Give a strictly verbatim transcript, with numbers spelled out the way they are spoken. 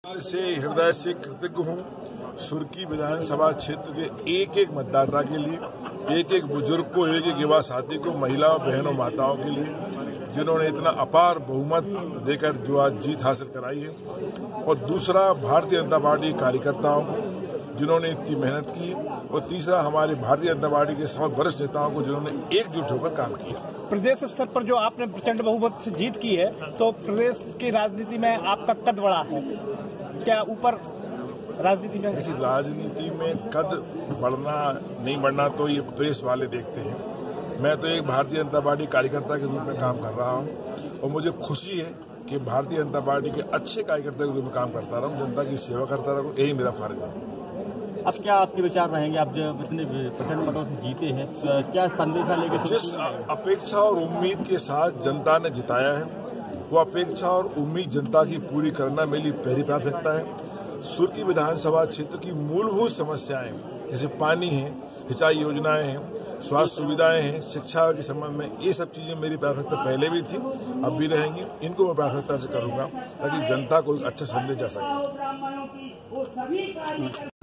से हृदय से कृतज्ञ हूँ सुर्की विधानसभा क्षेत्र के एक एक मतदाता के लिए, एक एक बुजुर्ग को, एक एक युवा साथी को, महिलाओं, बहनों, माताओं के लिए, जिन्होंने इतना अपार बहुमत देकर जो आज जीत हासिल कराई है। और दूसरा, भारतीय जनता पार्टी कार्यकर्ताओं को, जिन्होंने इतनी मेहनत की। और तीसरा, हमारे भारतीय जनता पार्टी के समस्त वरिष्ठ नेताओं को, जिन्होंने एकजुट होकर काम किया। प्रदेश स्तर पर जो आपने प्रचंड बहुमत से जीत की है, तो प्रदेश की राजनीति में आपका कद बढ़ा है क्या? ऊपर राजनीति में देखिए, राजनीति में कद बढ़ना नहीं बढ़ना तो ये प्रेस वाले देखते हैं। मैं तो एक भारतीय जनता पार्टी कार्यकर्ता के रूप में काम कर रहा हूँ और मुझे खुशी है कि भारतीय जनता पार्टी के अच्छे कार्यकर्ता के रूप में काम करता रहूँ, जनता की सेवा करता रहूँ, यही मेरा फर्ज है। अब क्या आपके विचार रहेंगे? आप जब इतने प्रचंड मतों से जीते हैं, क्या संदेशा लेकर? जिस अपेक्षा और उम्मीद के साथ जनता ने जिताया है, वो अपेक्षा और उम्मीद जनता की पूरी करना मेरी पहली प्राथमिकता है। सुर्की विधानसभा क्षेत्र की मूलभूत समस्याएं जैसे पानी है, सिंचाई योजनाएं हैं, स्वास्थ्य सुविधाएं हैं, शिक्षा के संबंध में, ये सब चीजें मेरी प्राथमिकता पहले भी थी, अब भी रहेंगी। इनको मैं प्राथमिकता से करूंगा ताकि जनता को एक अच्छा संदेश जा सके।